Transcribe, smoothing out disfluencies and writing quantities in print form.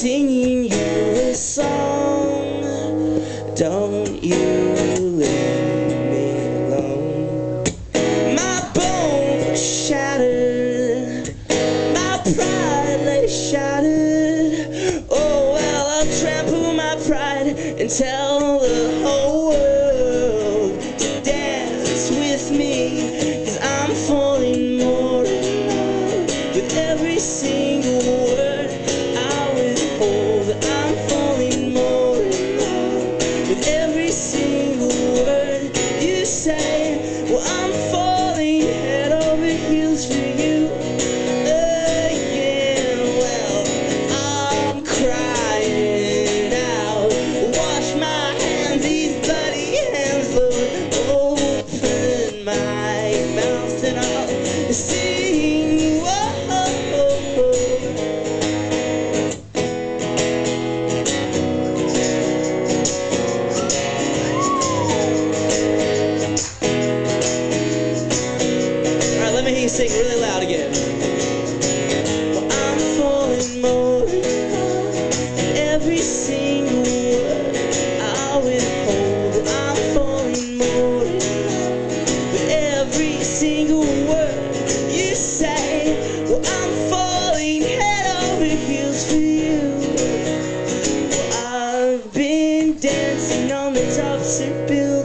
singing you a song. Don't you leave me alone. My bones are shattered, my pride lay shattered. Oh well, I'll trample my pride and tell the whole world to dance with me, 'cause I'm falling more in love with every single word I withhold. I'm falling more in love with every single word you say. Well, I'm falling head over heels for you again. Well, I'm crying out. Wash my hands, these bloody hands, Lord. Open my mouth and I'll sing. Whoa. Let me hear you sing really loud again. Well, I'm falling more in love with every single word I withhold. I'm falling more in love with every single word you say. Well, I'm falling head over heels for you. Well, I've been dancing on the tops of buildings,